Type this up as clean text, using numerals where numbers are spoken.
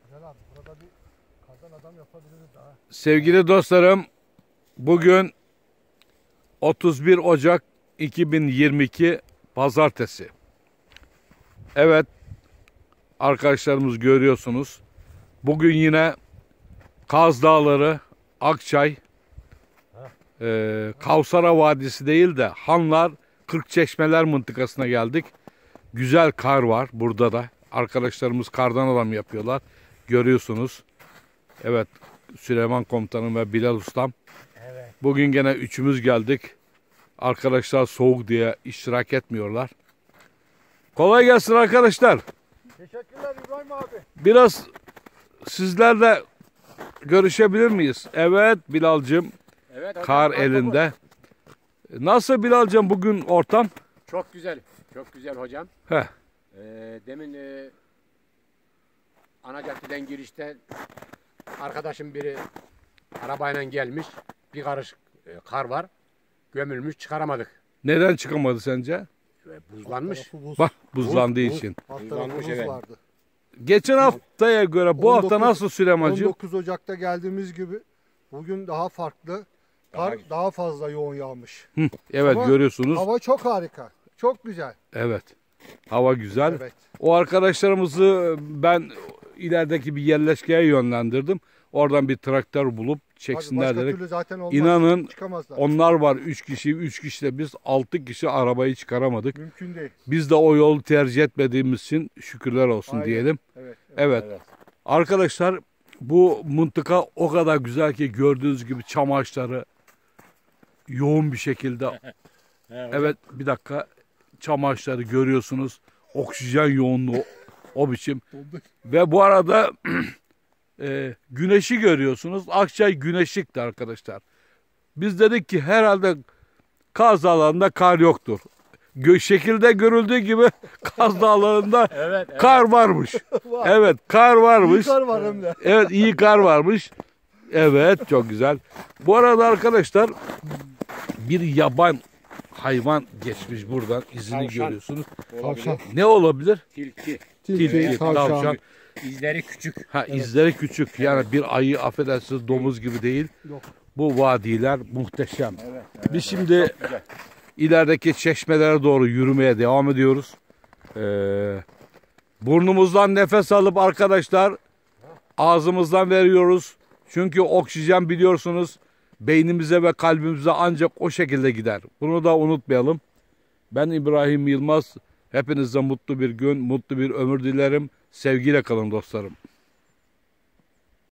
Güzel abi. Burada bir kardan adam yapabiliriz daha. Sevgili dostlarım, bugün 31 Ocak 2022 Pazartesi. Evet, arkadaşlarımız görüyorsunuz. Bugün yine Kaz Dağları, Akçay, Kavsara Vadisi değil de Hanlar, Kırkçeşmeler mıntıkasına geldik. Güzel kar var burada da. Arkadaşlarımız kardan adam yapıyorlar. Görüyorsunuz. Evet, Süleyman Komutanım ve Bilal Ustam. Evet. Bugün gene üçümüz geldik. Arkadaşlar soğuk diye iştirak etmiyorlar. Kolay gelsin arkadaşlar. Teşekkürler İbrahim abi. Biraz sizlerle görüşebilir miyiz? Evet Bilal'cığım. Evet hocam, Kar elinde. Nasıl Bilal'cığım bugün ortam? Çok güzel. Çok güzel hocam. Heh. Demin ana caddeden girişte arkadaşım biri arabayla gelmiş. Bir karış kar var. Gömülmüş, çıkaramadık. Neden çıkamadı sence? Buzlanmış. Bak buzlandığı Buz. için. Alt Buzlanmış, tarafı buz evet. vardı. Geçen haftaya göre bu hafta 19 nasıl Süleymancığım? 19 Ocak'ta geldiğimiz gibi bugün daha farklı. Kar daha fazla yoğun yağmış. Hı, evet Ama görüyorsunuz. Hava çok harika. Çok güzel. Evet. Hava güzel. Evet. O arkadaşlarımızı ben ilerideki bir yerleşkeye yönlendirdim. Oradan bir traktör bulup çeksinler Başka dedik. türlü zaten olmaz. İnanın Çıkamazlar. onlar var 3 kişi, 3 kişi de biz 6 kişi arabayı çıkaramadık. Mümkün değil. Biz de o yolu tercih etmediğimiz için şükürler olsun Aynen. diyelim. Evet. Evet. Arkadaşlar bu mıntıka o kadar güzel ki gördüğünüz gibi çam ağaçları yoğun bir şekilde. Evet bir dakika, çam ağaçları görüyorsunuz. Oksijen yoğunluğu o biçim. Ve bu arada güneşi görüyorsunuz. Akçay güneşlikti arkadaşlar. Biz dedik ki herhalde Kaz Dağları'nda kar yoktur. Şekilde görüldüğü gibi Kaz Dağları'nda kar varmış. Evet, kar varmış. Kar var hem de. Evet, iyi kar varmış. Evet, çok güzel. Bu arada arkadaşlar bir yaban hayvan geçmiş buradan. İzini Tavşan. görüyorsunuz. Tavşan. Ne olabilir? Tilki. Tilki, tavşan. İzleri küçük. Ha, izleri küçük. Yani bir ayı, affedersiniz, domuz gibi değil. Yok. Bu vadiler muhteşem. Evet. Biz şimdi ilerideki çeşmelere doğru yürümeye devam ediyoruz. Burnumuzdan nefes alıp arkadaşlar ağzımızdan veriyoruz. Çünkü oksijen biliyorsunuz beynimize ve kalbimize ancak o şekilde gider. Bunu da unutmayalım. Ben İbrahim Yılmaz. Hepinize mutlu bir gün, mutlu bir ömür dilerim. Sevgiyle kalın dostlarım.